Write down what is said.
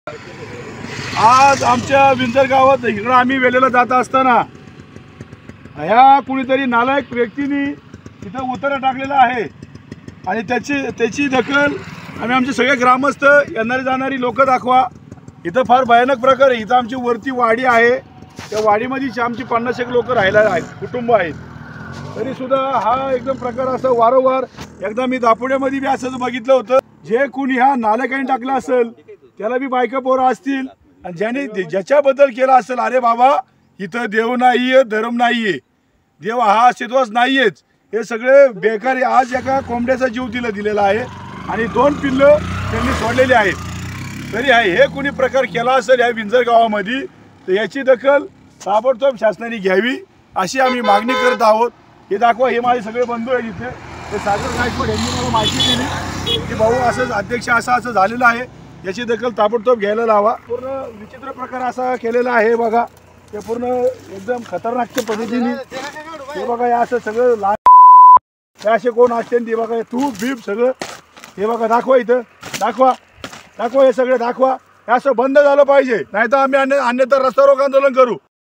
आज आमच्या विंजर गावात इकडं आम्ही वेलेला जात असताना ह्या कुणीतरी नालायक व्यक्तीने इथं उतारा टाकलेला आहे आणि त्याची दखल आम्ही आमचे सगळे ग्रामस्थ येणारी जाणारी लोक दाखवा। इथं फार भयानक प्रकार आहे। इथं आमची वरती वाडी आहे, त्या वाडीमध्ये आमची 50 लोक राहिला आहेत, कुटुंब आहेत। तरी सुद्धा हा एकदम प्रकार असं वारंवार एकदा मी दापोड्यामध्ये बी असंच बघितलं होतं। जे कुणी ह्या नालायकाने टाकलं असेल त्याला बी बायका पोरं असतील आणि ज्याने ज्याच्याबद्दल केला असेल, अरे बाबा इथं देव नाहीये, धर्म नाहीये, देव हा अस्तित्वच नाहीयेच, हे सगळे बेकार। आज एका कोंबड्याचा जीव दिलेला आहे आणि 2 पिल्लं त्यांनी सोडलेली आहेत। तरी हे कुणी प्रकार केला असेल या विंजर गावामध्ये तर याची दखल ताबडतोब शासनाने घ्यावी अशी आम्ही मागणी करत आहोत। हे दाखवा, हे माझे सगळे बंधू आहेत इथे। ते सागर गायकवाड यांनी मला माहिती दिली की भाऊ असं अध्यक्ष असं झालेलं आहे, याची दखल ताबडतोब घ्यायला लावा। पूर्ण विचित्र प्रकार असा केलेला आहे बघा, ते पूर्ण एकदम खतरनाक पद्धतीने हे बघा। हे असं सगळं हे असे कोण असते ते बघा, तूप बीप सगळं हे बघा। दाखवा इथं, दाखवा हे सगळं दाखवा। हे असं बंद झालं पाहिजे, नाहीतर आम्ही अन्यथा रस्ता रोको आंदोलन करू।